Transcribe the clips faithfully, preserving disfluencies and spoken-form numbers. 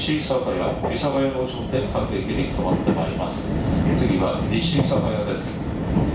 西諫早、諫早路上で各駅に停まってまいります。次は西諫早です。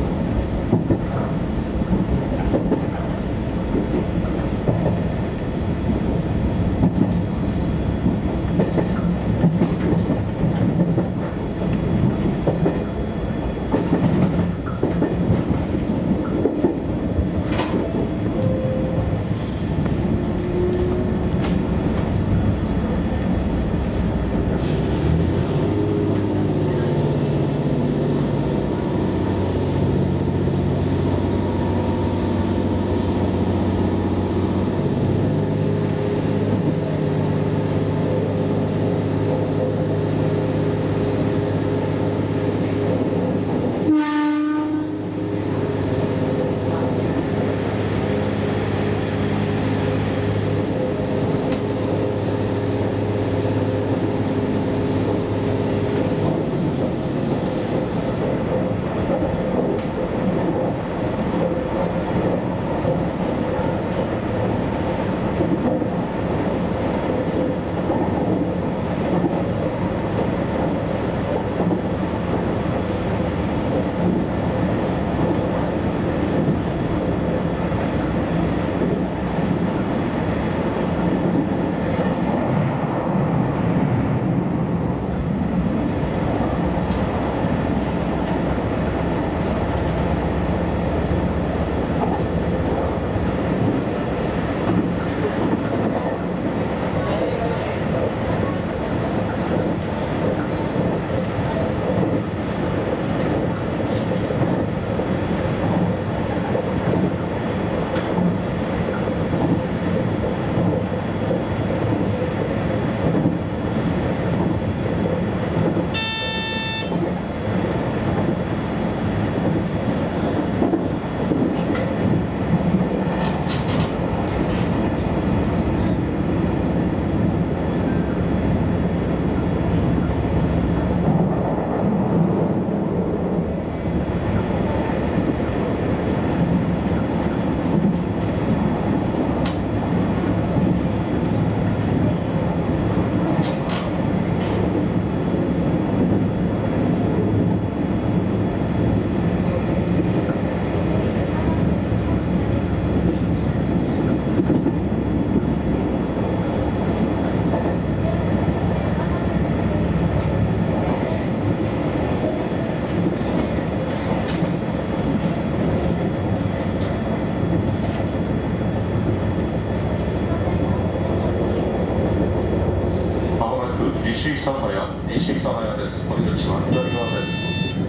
西諫早、西諫早です。堀口は左側です。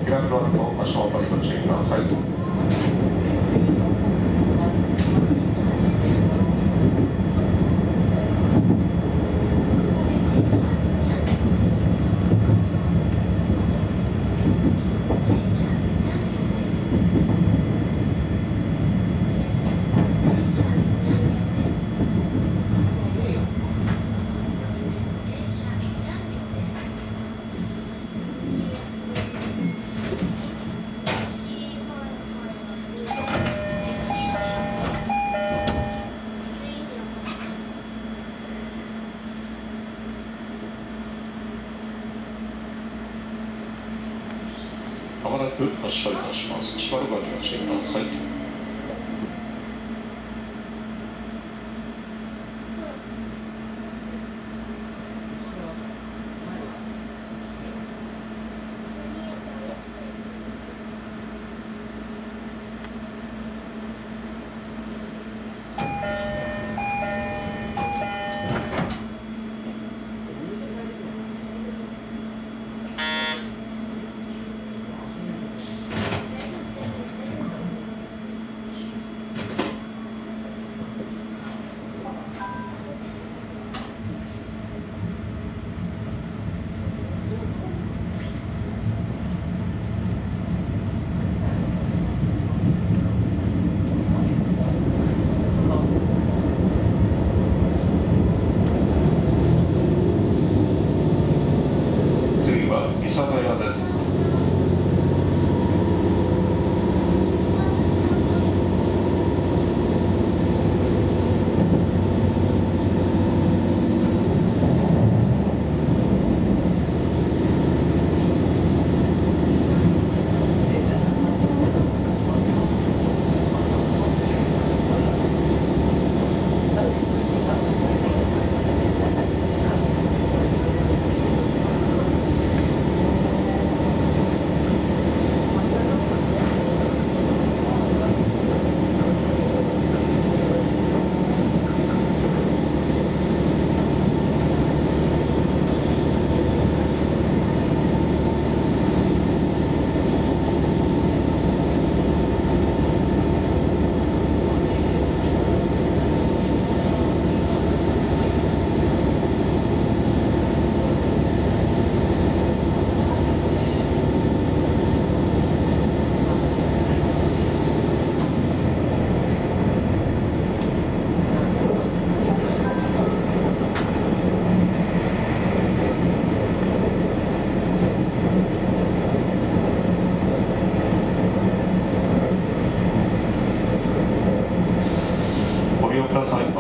左側と足元にご注意ください。まもなく発車いたします。しばらくお待ちください。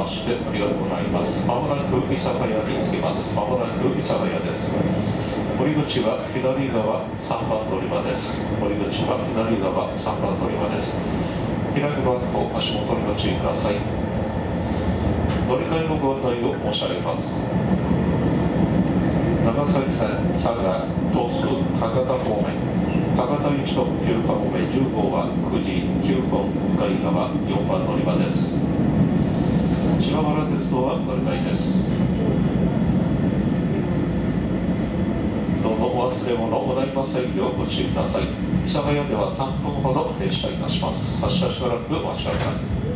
ましてありがとうございます。まもなく諫早に着きます。まもなく諫早です。降り口は左側さんばん乗り場です。降り口は左側さんばん乗り場です。開くバッグを足元にご注意ください。乗り換えのご案内を申し上げます。長崎線佐賀東須博多方面、博多行き特急かもめじゅう号はくじきゅうふん向かい側よんばん乗り場です。島原鉄道は乗り換えです。どうぞお忘れ物おなりませんようご注意ください。諫早ではさんぷんほど停車いたします。発車しばらくお待ちください。